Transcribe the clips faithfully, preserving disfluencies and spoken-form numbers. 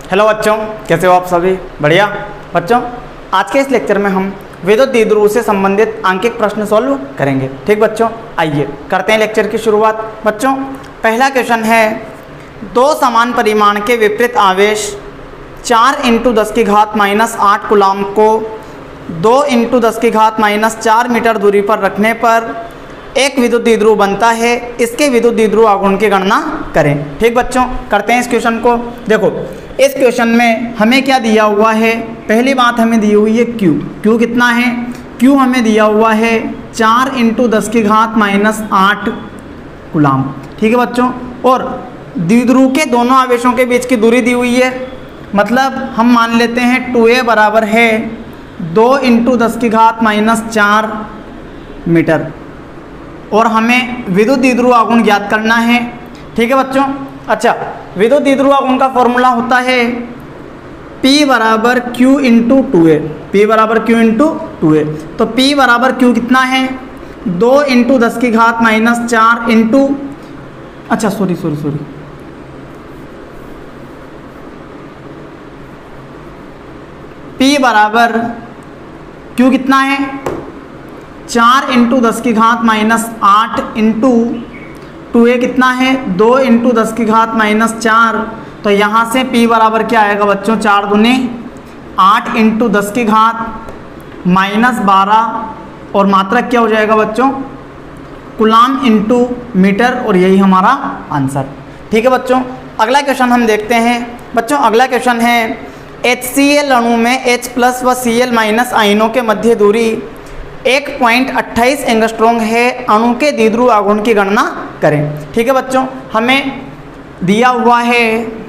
Hello बच्चों, कैसे हो आप सभी? बढ़िया। बच्चों, आज के इस लेक्चर में हम विद्युत द्विध्रुव से संबंधित आंकिक प्रश्न सॉल्व करेंगे। ठीक बच्चों, आइए करते हैं लेक्चर की शुरुआत। बच्चों, पहला क्वेश्चन है, दो समान परिमाण के विपरीत आवेश चार इंटू दस की घात माइनस आठ कुलाम को दो इंटू दस की घात माइनस चार मीटर दूरी पर रखने पर एक विद्युत द्विध्रुव बनता है। इसके विद्युत द्विध्रुव आघूर्ण की गणना करें। ठीक बच्चों, करते हैं इस क्वेश्चन को। देखो, इस क्वेश्चन में हमें क्या दिया हुआ है? पहली बात हमें दी हुई है Q। Q कितना है? Q हमें दिया हुआ है चार इंटू दस की घात माइनस आठ कुलाम। ठीक है बच्चों, और द्विध्रुव के दोनों आवेशों के बीच की दूरी दी हुई है। मतलब हम मान लेते हैं टू ए बराबर है दो इंटू दस की घात माइनस चार मीटर, और हमें विद्युत द्विध्रुव आघूर्ण ज्ञात करना है। ठीक है बच्चों। अच्छा, विद्युत द्विध्रुव आघूर्ण का फॉर्मूला होता है P बराबर Q into two A. P बराबर Q इंटू टू ए। तो P बराबर Q कितना है? दो इंटू दस की घात माइनस चार इंटू अच्छा सॉरी सॉरी सॉरी P बराबर Q कितना है? चार इंटू दस की घात माइनस आठ इंटू टू ए कितना है? दो इंटू दस की घात माइनस चार। तो यहाँ से P बराबर क्या आएगा बच्चों? चार दूने आठ इंटू दस की घात माइनस बारह, और मात्रक क्या हो जाएगा बच्चों? कुलाम इंटू मीटर, और यही हमारा आंसर। ठीक है बच्चों, अगला क्वेश्चन हम देखते हैं। बच्चों, अगला क्वेश्चन है, एच सी एल अणु में H प्लस व सी एल माइनस आयनों के मध्य दूरी एक पॉइंट अट्ठाईस एंगस्ट्रॉम है। अणु के द्विध्रुव आघूर्ण की गणना करें। ठीक है बच्चों, हमें दिया हुआ है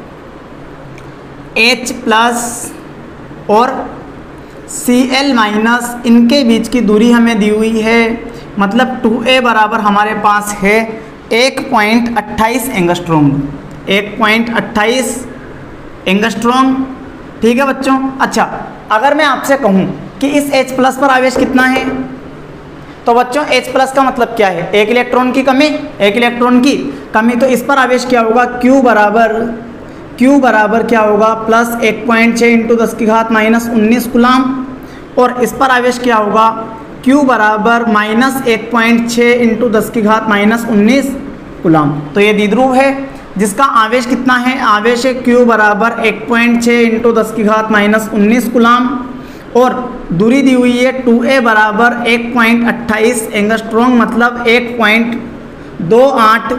H प्लस और सी एल माइनस, इनके बीच की दूरी हमें दी हुई है। मतलब टू ए बराबर हमारे पास है एक पॉइंट अट्ठाईस एंगस्ट्रॉम। एक पॉइंट अट्ठाईस एंगस्ट्रॉम। ठीक है बच्चों। अच्छा, अगर मैं आपसे कहूँ कि इस H प्लस पर आवेश कितना है, तो बच्चों H प्लस का मतलब क्या है? एक इलेक्ट्रॉन की कमी। एक इलेक्ट्रॉन की कमी, तो इस पर आवेश क्या होगा? Q बराबर Q बराबर क्या होगा? प्लस एक पॉइंट छः इंटू दस की घात माइनस उन्नीस कुलाम, और इस पर आवेश क्या होगा? Q बराबर माइनस एक पॉइंट छः इंटू दस की घात माइनस उन्नीस कुलाम। तो ये द्विध्रुव है जिसका आवेश कितना है? आवेश है Q बराबर एक पॉइंट छः इंटू दस की घात माइनस उन्नीस कुलाम, और दूरी दी हुई है टू ए बराबर एक पॉइंट अट्ठाईस एंगस्ट्रॉम। मतलब एक पॉइंट दो आठ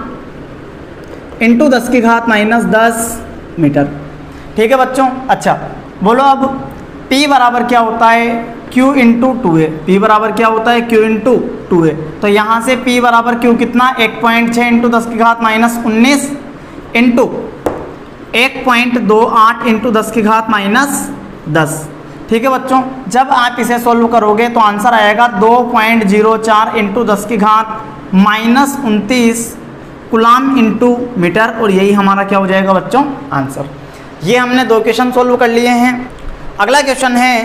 इंटू दस की घात माइनस दस मीटर। ठीक है बच्चों। अच्छा, बोलो अब P बराबर क्या होता है? Q into two A. P बराबर क्या होता है? Q into two A. तो यहाँ से P बराबर Q कितना? एक पॉइंट छः इंटू दस की घात माइनस उन्नीस इंटू एक पॉइंट दो आठ इंटू दस की घात माइनस दस। ठीक है बच्चों, जब आप इसे सॉल्व करोगे तो आंसर आएगा दो पॉइंट जीरो चार इंटू दस की घात माइनस उनतीस कुलाम इंटू मीटर, और यही हमारा क्या हो जाएगा बच्चों? आंसर। ये हमने दो क्वेश्चन सॉल्व कर लिए हैं। अगला क्वेश्चन है,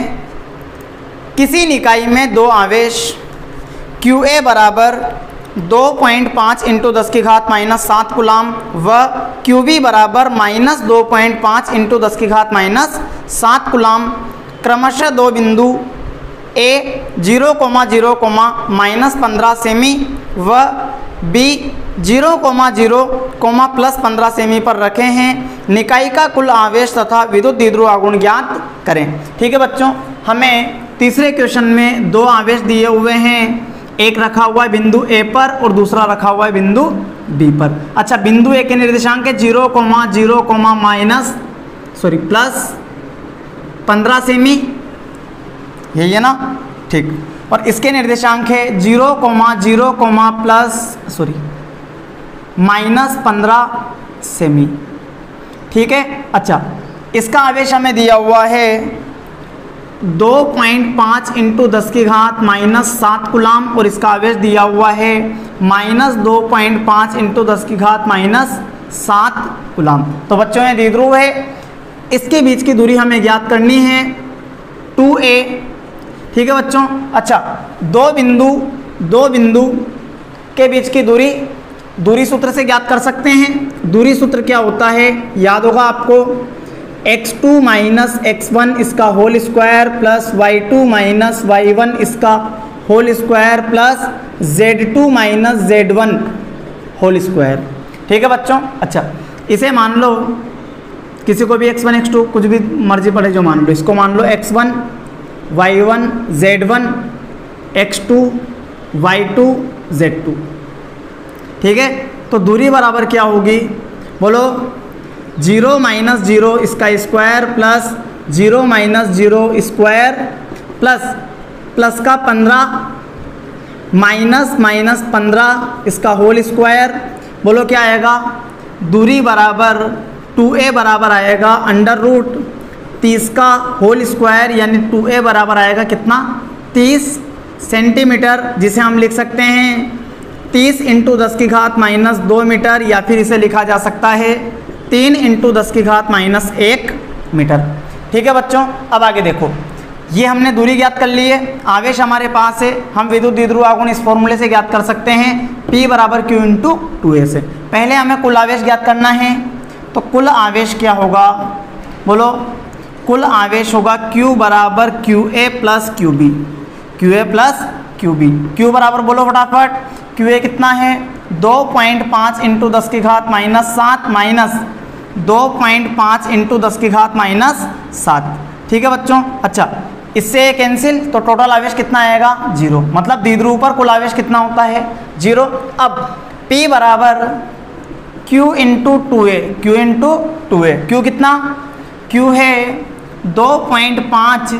किसी निकाय में दो आवेश क्यू ए बराबर दो पॉइंट पाँच इंटू दस की घात माइनस सात कुलाम व क्यू बी बराबर माइनस दो पॉइंट पाँच इंटू दस की घात माइनस सात कुलाम क्रमशः दो बिंदु A zero comma zero comma minus पंद्रह सेमी व B zero comma zero comma plus पंद्रह सेमी पर रखे हैं। निकाय का कुल आवेश तथा विद्युत द्विध्रुव आघूर्ण ज्ञात करें। ठीक है बच्चों, हमें तीसरे क्वेश्चन में दो आवेश दिए हुए हैं। एक रखा हुआ है बिंदु ए पर और दूसरा रखा हुआ है बिंदु बी पर। अच्छा, बिंदु ए के निर्देशांक है zero comma zero comma minus sorry plus पंद्रह सेमी, यही है ना? ठीक। और इसके निर्देशांक है zero comma zero comma plus sorry minus पंद्रह सेमी। ठीक है। अच्छा, इसका आवेश हमें दिया हुआ है दो पॉइंट पाँच इंटू दस की घात माइनस सात कुलाम, और इसका आवेश दिया हुआ है माइनस दो पॉइंट पाँच इंटू दस की घात माइनस सात कुलाम। तो बच्चों ये द्विध्रुव है, इसके बीच की दूरी हमें ज्ञात करनी है टू ए। ठीक है बच्चों। अच्छा, दो बिंदु दो बिंदु के बीच की दूरी दूरी सूत्र से ज्ञात कर सकते हैं। दूरी सूत्र क्या होता है? याद होगा आपको, X two minus X one इसका whole square plus Y two minus Y one इसका whole square plus Z two minus Z one whole square. ठीक है बच्चों। अच्छा, इसे मान लो किसी को भी एक्स वन एक्स टू कुछ भी मर्जी पड़े जो मान लो, इसको मान लो X one Y one Z one X two Y two Z two. ठीक है, तो दूरी बराबर क्या होगी बोलो, जीरो माइनस जीरो इसका square plus zero minus zero square plus plus का पंद्रह माइनस माइनस पंद्रह इसका होल स्क्वायर। बोलो क्या आएगा, दूरी बराबर टू ए बराबर आएगा अंडर रूट तीस का होल स्क्वायर, यानी टू ए बराबर आएगा कितना, तीस सेंटीमीटर, जिसे हम लिख सकते हैं तीस इंटू दस की घात माइनस दो मीटर, या फिर इसे लिखा जा सकता है तीन इंटू दस की घात माइनस एक मीटर। ठीक है बच्चों, अब आगे देखो, ये हमने दूरी ज्ञात कर ली है, आवेश हमारे पास है, हम विद्युत द्विध्रुव आघूर्ण इस फॉर्मूले से ज्ञात कर सकते हैं P बराबर Q इंटू टू ए से। पहले हमें कुल आवेश ज्ञात करना है, तो कुल आवेश क्या होगा बोलो, कुल आवेश होगा Q बराबर Q A plus Q B, Q A plus Q B. Q बराबर बोलो फटाफट, क्यू ए कितना है, दो पॉइंट पाँच इंटू दस की घात माइनस सात माइनस दो पॉइंट पाँच इंटू दस की घात माइनस सात। ठीक है बच्चों। अच्छा, इससे कैंसिल, तो टोटल आवेश कितना आएगा, जीरो, मतलब द्विध्रुव पर कुल आवेश कितना होता है, जीरो। अब P बराबर Q into two A, Q into two A, Q कितना, Q है दो पॉइंट पाँच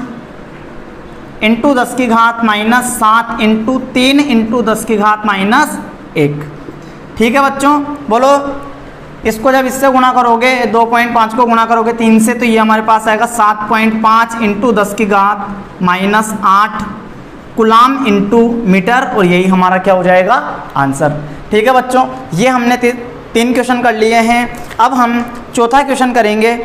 इंटू दस की घात माइनस सात इंटू तीन इंटू दस की घात माइनस एक। ठीक है बच्चों, बोलो इसको जब इससे गुणा करोगे, दो पॉइंट पाँच को गुणा करोगे तीन से, तो ये हमारे पास आएगा सात पॉइंट पाँच इंटू दस की घात माइनस आठ कुलाम इंटू मीटर, और यही हमारा क्या हो जाएगा आंसर। ठीक है बच्चों, ये हमने ती, तीन क्वेश्चन कर लिए हैं। अब हम चौथा क्वेश्चन करेंगे।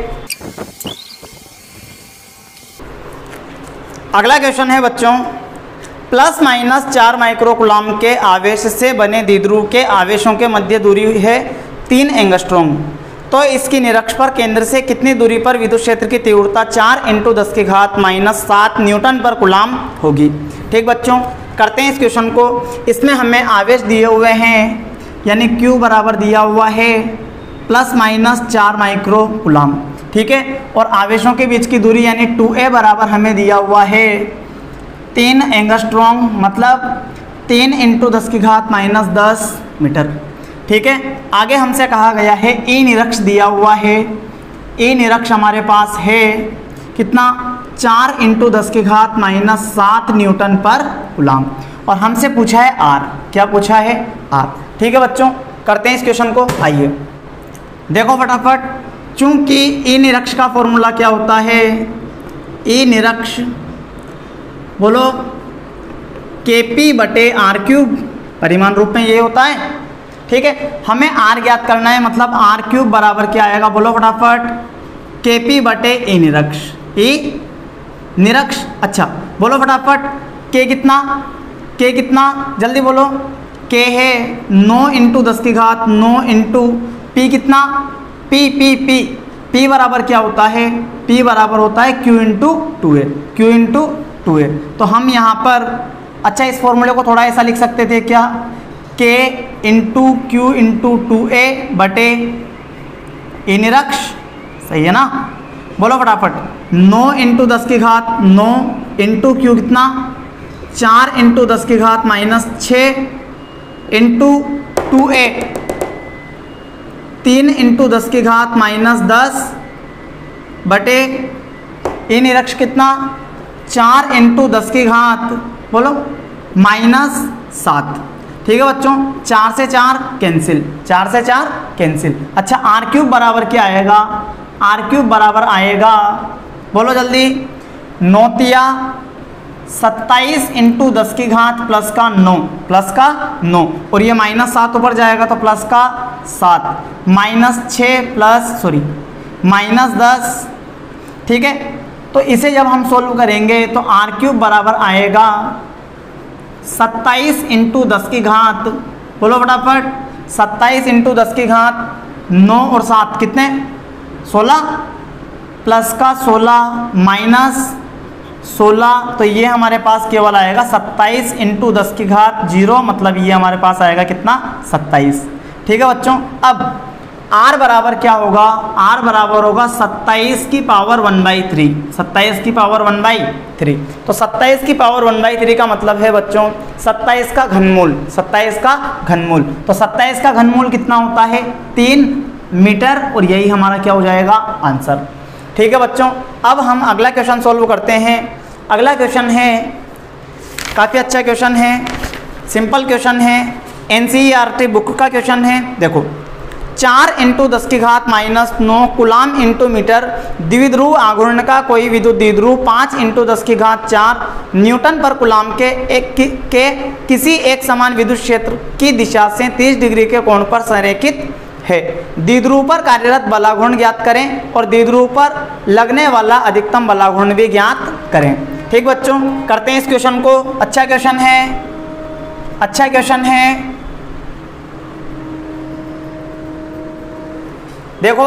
अगला क्वेश्चन है बच्चों, प्लस माइनस चार माइक्रोकुलाम के आवेश से बने द्विध्रुव के आवेशों के मध्य दूरी है तीन एंगस्ट्रॉम, तो इसकी निरक्ष पर केंद्र से कितनी दूरी पर विद्युत क्षेत्र की तीव्रता चार इंटू दस की घात माइनस सात न्यूटन पर कुलाम होगी। ठीक बच्चों, करते हैं इस क्वेश्चन को। इसमें हमें आवेश दिए हुए हैं, यानी Q बराबर दिया हुआ है प्लस माइनस चार माइक्रो कुलाम। ठीक है, और आवेशों के बीच की दूरी यानी टू ए बराबर हमें दिया हुआ है तीन एंगस्ट्रॉम, मतलब तीन इंटू दस की घात माइनस दस मीटर। ठीक है, आगे हमसे कहा गया है ई निरक्ष दिया हुआ है, ई निरक्ष हमारे पास है कितना, चार इंटू दस की घात माइनस सात न्यूटन पर कुलाम, और हमसे पूछा है आर, क्या पूछा है आर। ठीक है बच्चों, करते हैं इस क्वेश्चन को। आइए देखो फटाफट, चूंकि ई निरक्ष का फॉर्मूला क्या होता है, ई निरक्ष बोलो के पी बटे आर क्यूब, परिमाण रूप में ये होता है। ठीक है, हमें आर ज्ञात करना है, मतलब आर क्यूब बराबर क्या आएगा बोलो फटाफट, के पी बटे ई निरक्ष, ई निरक्ष। अच्छा बोलो फटाफट, के कितना, के कितना जल्दी बोलो, के है नौ इंटू दस की घात नौ इंटू पी कितना, पी पी पी पी बराबर क्या होता है, पी बराबर होता है Q into two A, Q into two A. तो हम यहाँ पर अच्छा इस फॉर्मूले को थोड़ा ऐसा लिख सकते थे क्या, K into Q into two A बटे ई निरक्ष, सही है ना। बोलो फटाफट, नौ इंटू दस की घात नौ इंटू क्यू कितना, चार इंटू दस की घात माइनस छः इंटू टू ए, तीन इंटू दस की घात माइनस दस बटे ई निरक्ष कितना, चार इंटू दस की घात बोलो माइनस सात। ठीक है बच्चों, चार से चार कैंसिल, चार से चार कैंसिल। अच्छा आर क्यूब बराबर क्या आएगा, आर क्यूब बराबर आएगा बोलो जल्दी, नौतिया सत्ताईस इंटू दस की घात प्लस का नौ, प्लस का नौ, और ये माइनस सात ऊपर जाएगा तो प्लस का सात, माइनस छः प्लस सॉरी माइनस दस। ठीक है, तो इसे जब हम सोल्व करेंगे तो आर क्यूब बराबर आएगा सत्ताईस इंटू दस की घात, बोलो फटाफट, सत्ताईस इंटू दस की घात नौ और सात कितने, सोलह, प्लस का सोलह माइनस सोलह, तो ये हमारे पास केवल आएगा सत्ताईस इंटू दस की घात जीरो, मतलब ये हमारे पास आएगा कितना, सत्ताईस। ठीक है बच्चों, अब r बराबर क्या होगा, r बराबर होगा सत्ताईस की पावर वन बाई थ्री, सत्ताईस की पावर वन बाई थ्री। तो सत्ताईस की पावर वन बाई थ्री का मतलब है बच्चों सत्ताईस का घनमूल, सत्ताईस का घनमूल। तो सत्ताईस का घनमूल कितना होता है, तीन मीटर, और यही हमारा क्या हो जाएगा, आंसर। ठीक है बच्चों, अब हम अगला क्वेश्चन सॉल्व करते हैं। अगला क्वेश्चन है, काफ़ी अच्छा क्वेश्चन है, सिंपल क्वेश्चन है, N C E R T book का क्वेश्चन है। देखो, चार इंटू दस की घात माइनस नौ कुलाम इंटू मीटर द्विध्रुव आघूर्ण का कोई विद्युत द्विध्रुव पाँच इंटू दस की घात चार न्यूटन पर कुलाम के एक कि, के किसी एक समान विद्युत क्षेत्र की दिशा से तीस डिग्री के कोण पर संरेखित है। द्विध्रुव पर कार्यरत बलाघूर्ण ज्ञात करें और द्विध्रुव पर लगने वाला अधिकतम बलाघूर्ण भी ज्ञात करें। ठीक बच्चों, करते हैं इस क्वेश्चन को। अच्छा क्वेश्चन है, अच्छा क्वेश्चन है। देखो,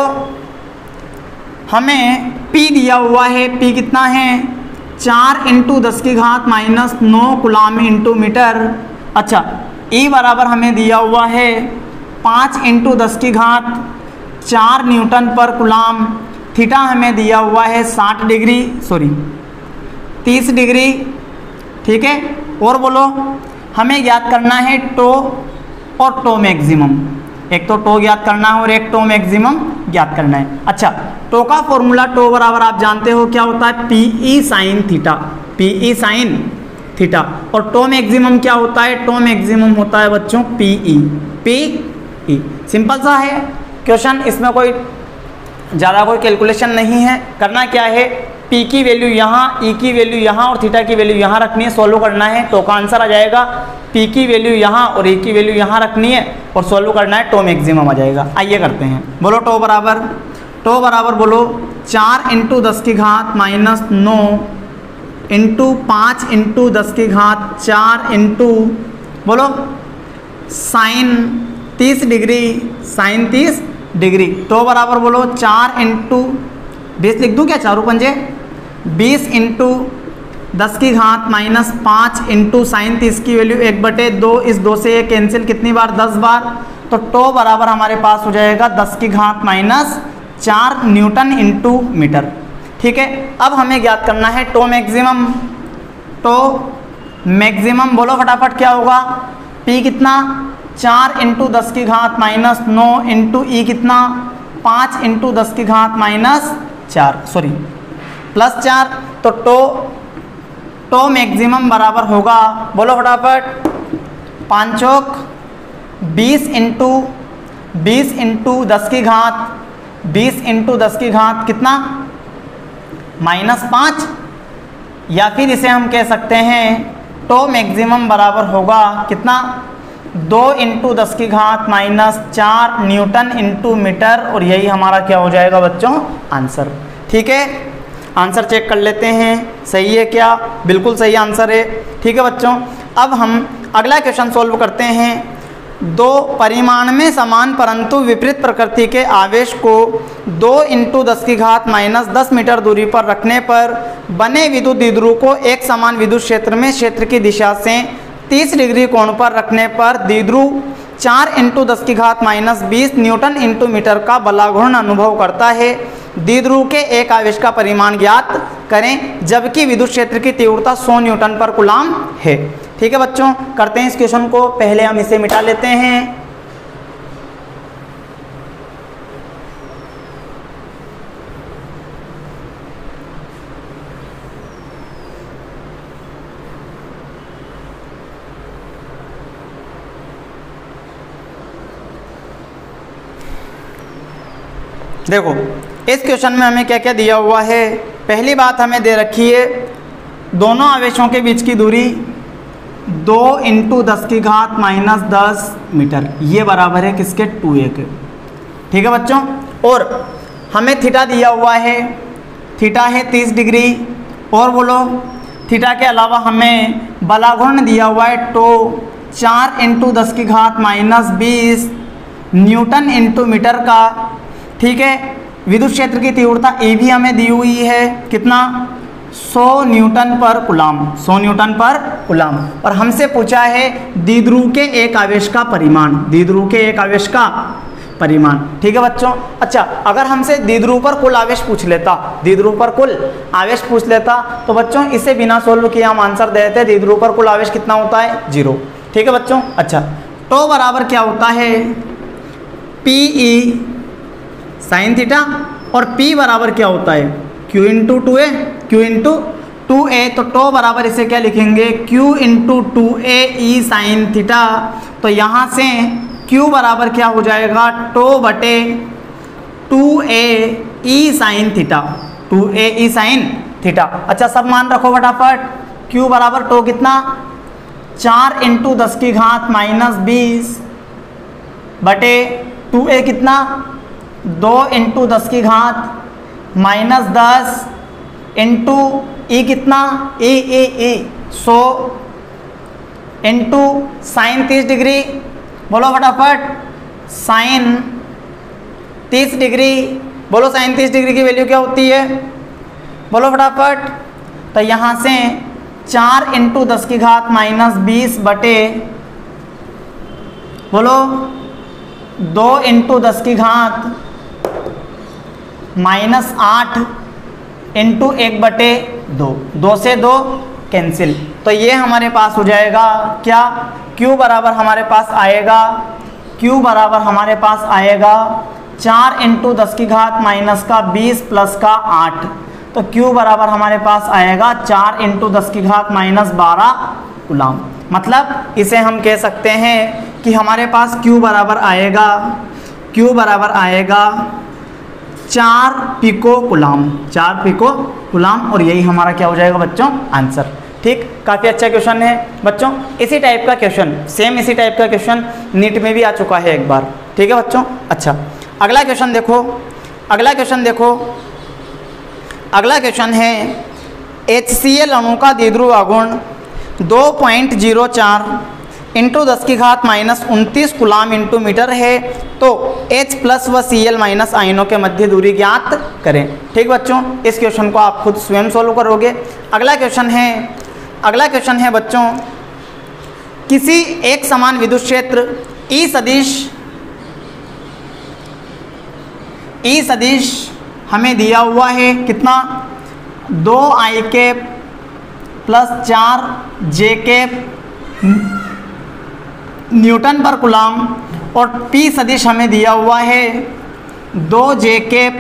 हमें P दिया हुआ है, P कितना है, चार इंटू दस की घात माइनस नौ कुलाम इंटू मीटर। अच्छा, E बराबर हमें दिया हुआ है पाँच इंटू दस की घात चार न्यूटन पर कुलाम। थीटा हमें दिया हुआ है साठ डिग्री, सॉरी तीस डिग्री। ठीक है, और बोलो, हमें ज्ञात करना है टो और टो मैक्सिमम। एक तो टो ज्ञात करना है और एक टो मैक्सिमम ज्ञात करना है। अच्छा, टो का फॉर्मूला टो बराबर आप जानते हो क्या होता है, P E sine theta, P E sine theta. और टो मैक्सिमम क्या होता है, टो मैक्सिमम होता है बच्चों P E, P E. Simple सा है क्वेश्चन, इसमें कोई ज़्यादा कोई कैलकुलेशन नहीं है। करना क्या है, P की वैल्यू यहाँ, E की वैल्यू यहाँ और थीटा की वैल्यू यहाँ रखनी है, सोल्व करना है। टो का आंसर आ जाएगा, P की वैल्यू यहाँ और E की वैल्यू यहाँ रखनी है और सोल्व करना है, टो मैक्सिमम आ जाएगा। आइए करते हैं। बोलो टो बराबर, टो बराबर बोलो चार इंटू दस की घात माइनस नौ इंटू पाँच इंटू दस की घात चार इंटू बोलो साइन तीस डिग्री, साइन तीस डिग्री। टो बराबर बोलो चार इंटू बीस लिख दूँ क्या, चारों पंजे बीस इंटू दस की घात माइनस पाँच इंटू साइन तीस की वैल्यू एक बटे दो, इस दो से ये कैंसिल कितनी बार, दस बार। तो टो बराबर हमारे पास हो जाएगा दस की घात माइनस चार न्यूटन इंटू मीटर। ठीक है, अब हमें ज्ञात करना है टो मैक्सिमम। टो मैक्सिमम बोलो फटाफट क्या होगा, P कितना, चार इंटू दस की घात माइनस नौ इंटू ई कितना, पाँच इंटू दस की घात माइनस चार, सॉरी प्लस चार। तो टो टो मैक्सिमम बराबर होगा, बोलो फटाफट, पाँच चौक बीस इंटू बीस इंटू दस की घात बीस इंटू दस की घात कितना, माइनस पाँच। या फिर इसे हम कह सकते हैं टो मैक्सिमम बराबर होगा कितना, दो इंटू दस की घात माइनस चार न्यूटन इंटू मीटर, और यही हमारा क्या हो जाएगा बच्चों, आंसर। ठीक है, आंसर चेक कर लेते हैं, सही है क्या, बिल्कुल सही आंसर है। ठीक है बच्चों, अब हम अगला क्वेश्चन सॉल्व करते हैं। दो परिमाण में समान परंतु विपरीत प्रकृति के आवेश को दो इंटू दस की घात माइनस दस मीटर दूरी पर रखने पर बने विद्युत द्विध्रुव को एक समान विद्युत क्षेत्र में क्षेत्र की दिशा से तीस डिग्री कोण पर रखने पर द्विध्रुव चार इंटू दस की घात माइनस बीस न्यूटन इंटू मीटर का बलाघूर्ण अनुभव करता है। द्विध्रुव के एक आवेश का परिमाण ज्ञात करें जबकि विद्युत क्षेत्र की तीव्रता सौ न्यूटन पर कूलम है। ठीक है बच्चों, करते हैं इस क्वेश्चन को। पहले हम इसे मिटा लेते हैं। देखो, इस क्वेश्चन में हमें क्या क्या दिया हुआ है। पहली बात हमें दे रखी है दोनों आवेशों के बीच की दूरी दो इंटू दस की घात माइनस दस मीटर, ये बराबर है किसके, टू ए के। ठीक है बच्चों, और हमें थीटा दिया हुआ है, थीटा है तीस डिग्री। और बोलो, थीटा के अलावा हमें बलाघूर्ण दिया हुआ है टो चार इंटू दस की घात माइनस बीस न्यूटन इंटू मीटर का। ठीक है, विद्युत क्षेत्र की तीव्रता ए भी हमें दी हुई है, कितना, सौ न्यूटन पर कूलाम, सौ न्यूटन पर कूलाम। और हमसे पूछा है द्विध्रुव के एक आवेश का परिमाण, द्विध्रुव के एक आवेश का परिमाण। ठीक है बच्चों। अच्छा, अगर हमसे द्विध्रुव पर कुल आवेश पूछ लेता, द्विध्रुव पर कुल आवेश पूछ लेता तो बच्चों इसे बिना सोल्व किए हम आंसर दे देते, द्विध्रुव पर कुल आवेश कितना होता है, जीरो। ठीक है बच्चों। अच्छा, तो बराबर क्या होता है, पी ई साइन थीटा, और P बराबर क्या होता है, Q into two A, Q into two A. तो टो बराबर इसे क्या लिखेंगे, Q into two A E sine theta. तो यहाँ से Q बराबर क्या हो जाएगा, टो बटे two A E sine theta, two A E sine theta. अच्छा, सब मान रखो फटाफट। Q बराबर टो कितना, चार इंटू दस की घात माइनस बीस बटे टू ए कितना, दो इंटू दस की घात माइनस दस इंटू ई कितना, ए ए ए सौ इंटू साइन तीस डिग्री। बोलो फटाफट, साइन तीस डिग्री। बोलो साइन तीस डिग्री की वैल्यू क्या होती है, बोलो फटाफट। तो यहाँ से चार इंटू दस की घात माइनस बीस बटे, बोलो दो इंटू दस की घात माइनस आठ इंटू एक बटे दो, दो से दो कैंसिल। तो ये हमारे पास हो जाएगा क्या, Q बराबर हमारे पास आएगा, Q बराबर हमारे पास आएगा चार इंटू दस की घात माइनस का बीस प्लस का आठ। तो Q बराबर हमारे पास आएगा चार इंटू दस की घात माइनस बारह कूलाम। मतलब इसे हम कह सकते हैं कि हमारे पास Q बराबर आएगा, Q बराबर आएगा चार पिको कूलाम, चार पिको कूलाम। और यही हमारा क्या हो जाएगा बच्चों, आंसर। ठीक, काफ़ी अच्छा क्वेश्चन है बच्चों। इसी टाइप का क्वेश्चन, सेम इसी टाइप का क्वेश्चन नीट में भी आ चुका है एक बार। ठीक है बच्चों। अच्छा, अगला क्वेश्चन देखो, अगला क्वेश्चन देखो, अगला क्वेश्चन है एच सी एल अणु का द्विध्रुव आघूर्ण दो पॉइंट जीरो चार इंटू दस की घात माइनस उनतीस कूलाम इंटू मीटर है। तो H प्लस व सी एल माइनस आयनों के मध्य दूरी ज्ञात करें। ठीक बच्चों, इस क्वेश्चन को आप खुद स्वयं सोल्व करोगे। अगला क्वेश्चन है, अगला क्वेश्चन है बच्चों, किसी एक समान विद्युत क्षेत्र E सदिश, E सदिश हमें दिया हुआ है कितना, दो आई कैप प्लस चार जे कैप न्यूटन पर कूलाम, और P सदिश हमें दिया हुआ है दो जे कैप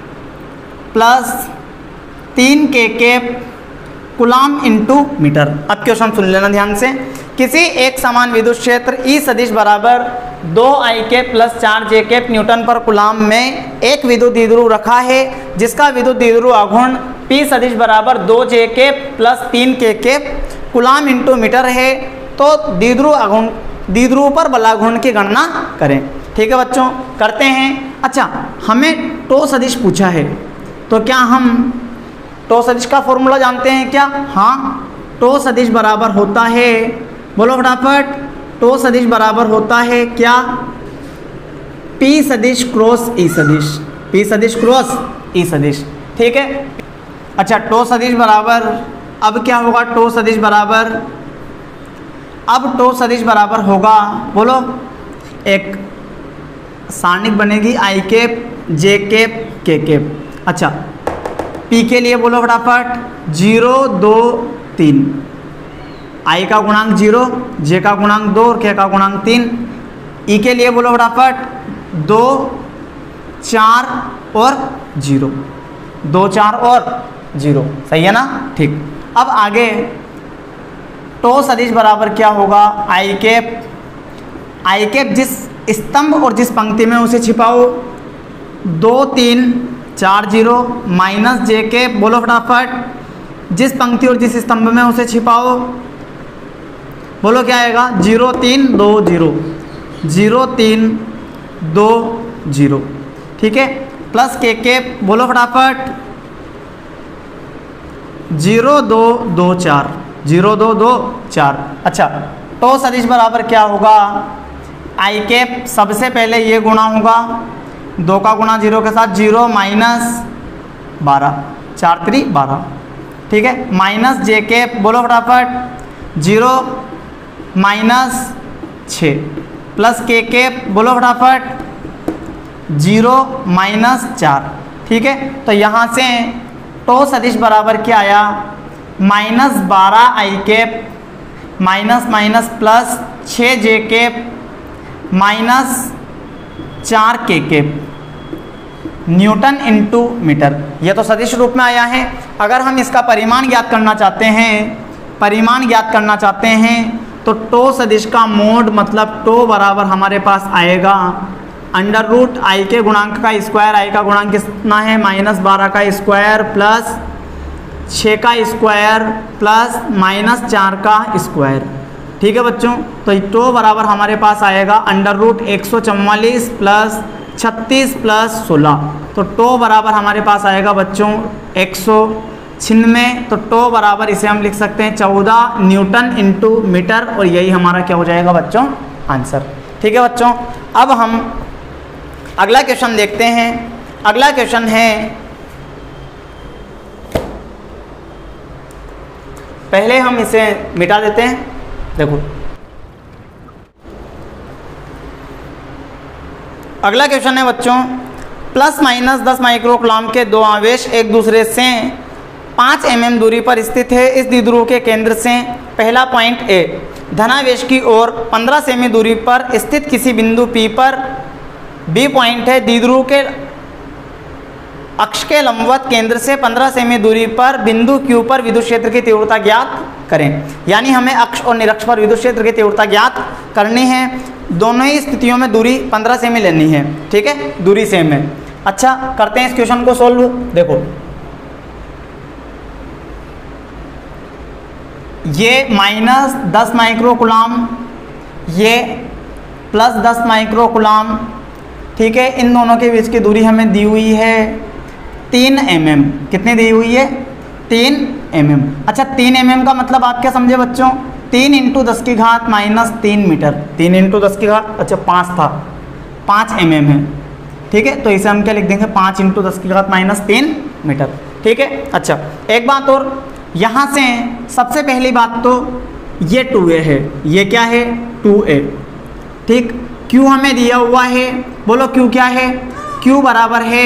प्लस तीन K cap coulomb into metre. अब क्वेश्चन सुन लेना ध्यान से। किसी एक समान विद्युत क्षेत्र E सदिश बराबर दो आई कैप प्लस चार जे कैप न्यूटन पर कूलाम में एक विद्युत द्विध्रुव रखा है जिसका विद्युत द्विध्रुव आघूर्ण P सदिश बराबर दो जे कैप प्लस तीन K cap coulomb into metre है। तो द्विध्रुव आघूर्ण, द्विध्रुव पर बलाघूर्ण की गणना करें। ठीक है बच्चों, करते हैं। अच्छा, हमें टो सदिश पूछा है, तो क्या हम टो सदिश का फॉर्मूला जानते हैं क्या? हाँ, टो सदिश बराबर होता है, बोलो फटाफट, टो सदिश बराबर होता है क्या? P सदिश क्रॉस E सदिश, P सदिश क्रॉस E सदिश। ठीक है। अच्छा, टो सदिश बराबर, अब क्या होगा? टो सदिश बराबर, अब टो सदिश बराबर होगा, बोलो, एक सारणिक बनेगी I cap J cap K cap. अच्छा, P के लिए बोलो फटाफट, जीरो दो तीन, आई का गुणांक जीरो, जे का गुणांक दो और के का गुणांक तीन। E के लिए बोलो फटाफट, दो चार और जीरो, दो चार और जीरो, सही है ना? ठीक। अब आगे टो सदिश बराबर क्या होगा? आई कैप, आई कैप जिस स्तंभ और जिस पंक्ति में उसे छिपाओ, दो तीन चार जीरो माइनस जे कैप, बोलो फटाफट, जिस पंक्ति और जिस स्तंभ में उसे छिपाओ, बोलो क्या आएगा? जीरो तीन दो जीरो, जीरो तीन दो जीरो। ठीक है। प्लस के कैप, बोलो फटाफट, जीरो दो दो चार, जीरो दो दो चार। अच्छा, टो सदिश बराबर क्या होगा? आई कैप सबसे पहले ये गुणा होगा, दो का गुणा जीरो के साथ जीरो माइनस बारह, चार त्री बारह, ठीक है। माइनस जे कैप, बोलो फटाफट, जीरो माइनस छः, प्लस के कैप, बोलो फटाफट, जीरो माइनस चार, ठीक है। तो यहाँ से टो सदिश बराबर क्या आया, माइनस बारह I cap minus minus plus छः जे कैप माइनस चार के कैप न्यूटन इंटू मीटर। यह तो सदिश रूप में आया है। अगर हम इसका परिमाण ज्ञात करना चाहते हैं, परिमाण ज्ञात करना चाहते हैं तो टो सदिश का मोड मतलब टो बराबर हमारे पास आएगा अंडर रूट आई के गुणांक का स्क्वायर, आई का गुणांक कितना है माइनस बारह का स्क्वायर प्लस छः का स्क्वायर प्लस माइनस चार का स्क्वायर, ठीक है बच्चों। तो टो बराबर हमारे पास आएगा अंडर रूट एक सौ चौवालीस प्लस छत्तीस प्लस सोलह, तो टो बराबर हमारे पास आएगा बच्चों एक सौ छिन्नवे। तो टो बराबर इसे हम लिख सकते हैं चौदह न्यूटन इंटू मीटर, और यही हमारा क्या हो जाएगा बच्चों, आंसर, ठीक है बच्चों। अब हम अगला क्वेश्चन देखते हैं। अगला क्वेश्चन है, पहले हम इसे मिटा देते हैं। देखो अगला क्वेश्चन है बच्चों, प्लस माइनस दस माइक्रोकूलम के दो आवेश एक दूसरे से पाँच एम एम दूरी पर स्थित है। इस द्विध्रुव के केंद्र से पहला पॉइंट ए धनावेश की ओर पंद्रह सेमी दूरी पर स्थित किसी बिंदु पी पर बी पॉइंट है। द्विध्रुव के अक्ष के लंबवत केंद्र से पंद्रह सेमी दूरी पर बिंदु क्यू पर विद्युत क्षेत्र की तीव्रता ज्ञात करें। यानी हमें अक्ष और निरक्ष पर विद्युत क्षेत्र की तीव्रता ज्ञात करनी है। दोनों ही स्थितियों में दूरी पंद्रह सेमी लेनी है, ठीक है, दूरी सेम है। अच्छा, करते हैं इस क्वेश्चन को सोल्व। देखो ये माइनस दस माइक्रोकूलम, ये प्लस दस माइक्रोकूलम, ठीक है। इन दोनों के बीच की दूरी हमें दी हुई है तीन एम एम। कितनी दी हुई है, तीन एम एम। अच्छा, तीन एम एम का मतलब आप क्या समझे बच्चों, तीन इंटू दस की घात माइनस तीन मीटर। तीन इंटू दस की घात, अच्छा पाँच था, पाँच एम एम है, ठीक है। तो इसे हम क्या लिख देंगे, पाँच इंटू दस की घात माइनस तीन मीटर, ठीक है। अच्छा, एक बात और, यहाँ से सबसे पहली बात तो ये टू ए है, ये क्या है, टू ए, ठीक। क्यू हमें दिया हुआ है, बोलो क्यू क्या है, क्यू बराबर है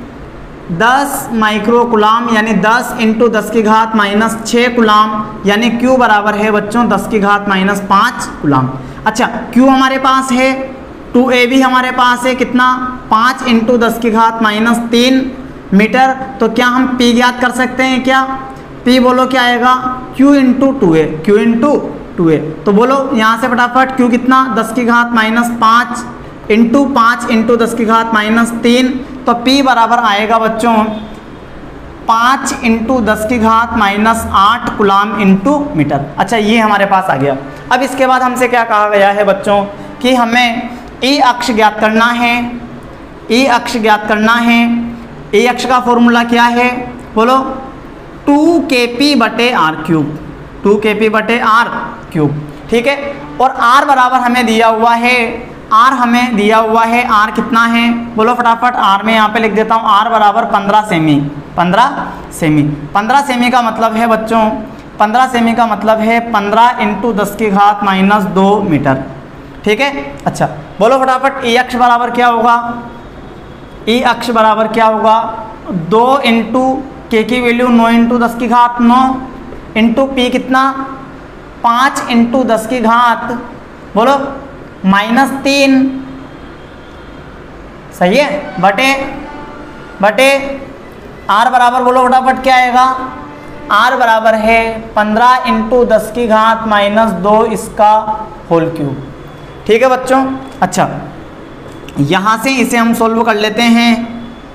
दस माइक्रोकूलम यानी दस इंटू दस की घात माइनस छः कूलम, यानी क्यू बराबर है बच्चों दस की घात माइनस पाँच कूलम। अच्छा, क्यू हमारे पास है, टू ए भी हमारे पास है, कितना, पाँच इंटू दस की घात माइनस तीन मीटर। तो क्या हम पी ज्ञात कर सकते हैं क्या, पी बोलो क्या आएगा, Q into two A, Q into two A. तो बोलो यहाँ से फटाफट, क्यू कितना, दस की घात माइनस पाँच इंटू पाँच इंटू दस की घात माइनस तीन, तो P बराबर आएगा बच्चों पाँच इंटू दस की घात माइनस आठ कूलम इंटू मीटर। अच्छा, ये हमारे पास आ गया। अब इसके बाद हमसे क्या कहा गया है बच्चों कि हमें E अक्ष ज्ञात करना है, E अक्ष ज्ञात करना है। E अक्ष का फॉर्मूला क्या है, बोलो टू के पी बटे R cube, two K P बटे आर क्यूब, ठीक है। और R बराबर हमें दिया हुआ है, R हमें दिया हुआ है, R कितना है, बोलो फटाफट, R में यहाँ पे लिख देता हूँ, R बराबर पंद्रह सेमी, पंद्रह सेमी। पंद्रह सेमी का मतलब है बच्चों, पंद्रह सेमी का मतलब है पंद्रह इंटू दस की घात माइनस दो मीटर, ठीक है। अच्छा, बोलो फटाफट, E अक्ष बराबर क्या होगा, E अक्ष बराबर क्या होगा, दो इंटू के की वैल्यू नौ इंटू दस की घात नौ इंटू पी कितना, पाँच इंटू दस की घात, बोलो माइनस तीन, सही है, बटे बटे आर बराबर बोलो फटाफट क्या आएगा, आर बराबर है पंद्रह इंटू दस की घात माइनस दो इसका होल क्यूब, ठीक है बच्चों। अच्छा, यहाँ से इसे हम सोल्व कर लेते हैं।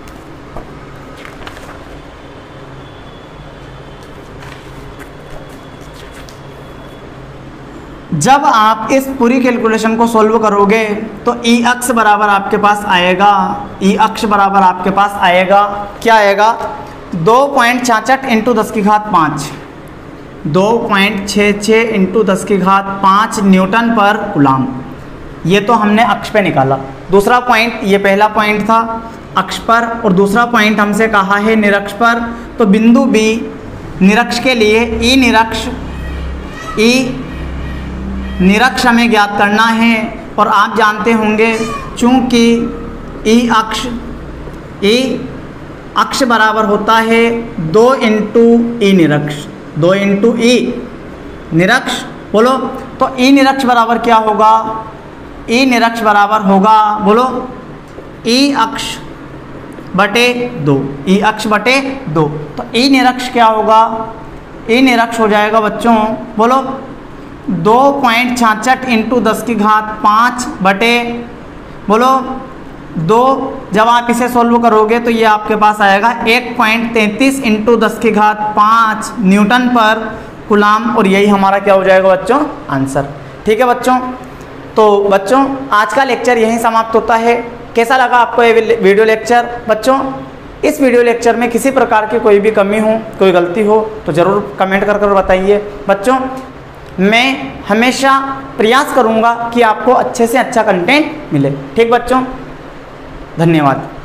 जब आप इस पूरी कैलकुलेशन को सोल्व करोगे तो E अक्ष बराबर आपके पास आएगा, E अक्ष बराबर आपके पास आएगा क्या आएगा, दो पॉइंट छाछठ इंटू दस की घात पाँच, दो पॉइंट छः छः इंटू दस की घात पाँच न्यूटन पर कूलम, ये तो हमने अक्ष पे निकाला। दूसरा पॉइंट, ये पहला पॉइंट था अक्ष पर और दूसरा पॉइंट हमसे कहा है निरक्ष पर। तो बिंदु बी निरक्ष के लिए ई निरक्ष ई निरक्ष हमें ज्ञात करना है और आप जानते होंगे चूंकि ई अक्ष ई अक्ष बराबर होता है दो इंटू ई निरक्ष, दो इंटू ई निरक्ष। बोलो तो ई निरक्ष बराबर क्या होगा? ई निरक्ष बराबर होगा, बोलो ई अक्ष बटे दो, ई अक्ष बटे दो। तो ई निरक्ष क्या होगा? ई निरक्ष हो जाएगा बच्चों, बोलो दो पॉइंट छाछठ इंटू दस की घात पाँच बटे, बोलो दो। जब आप इसे सोल्व करोगे तो ये आपके पास आएगा एक पॉइंट तैंतीस इंटू दस की घात पाँच न्यूटन पर कूलाम, और यही हमारा क्या हो जाएगा बच्चों? आंसर। ठीक है बच्चों, तो बच्चों आज का लेक्चर यहीं समाप्त होता है। कैसा लगा आपको ये वीडियो लेक्चर? बच्चों इस वीडियो लेक्चर में किसी प्रकार की कोई भी कमी हो, कोई गलती हो तो ज़रूर कमेंट कर कर बताइए। बच्चों मैं हमेशा प्रयास करूँगा कि आपको अच्छे से अच्छा कंटेंट मिले। ठीक बच्चों, धन्यवाद।